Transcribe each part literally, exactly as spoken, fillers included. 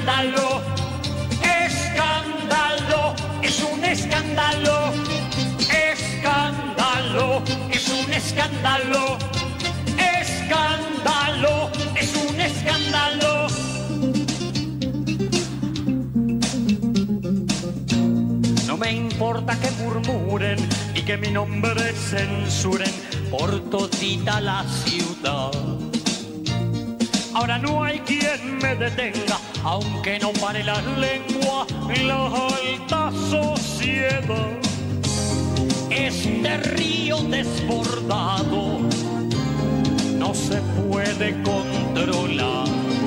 escándalo, escándalo, es un escándalo, escándalo, es un escándalo, escándalo, es un escándalo. No me importa que murmuren y que mi nombre censuren por todita la ciudad. Ahora no hay quien me detenga, aunque no pare la lengua en la alta sociedad. Este río desbordado no se puede controlar.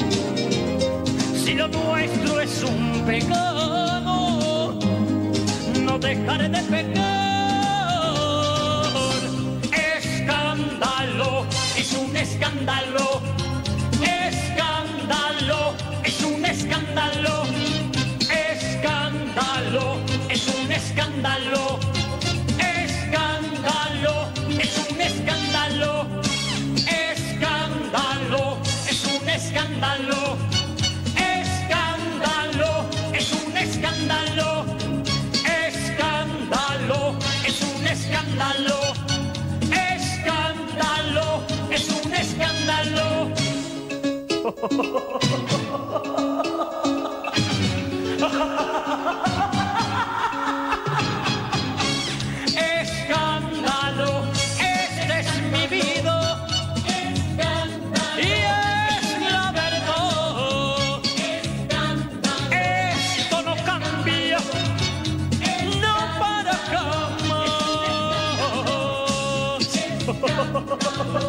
Si lo nuestro es un pecado, no dejaré de pecar. Escándalo, es un escándalo. Escándalo, es un escándalo. Escándalo, es un escándalo. Escándalo, es un escándalo. Escándalo, es un escándalo. Escándalo, es un escándalo. Escándalo, es un escándalo. Escándalo, es un escándalo. Escándalo, esta es mi vida. Escándalo, y es la verdad. Escándalo, esto no cambia, no para jamás.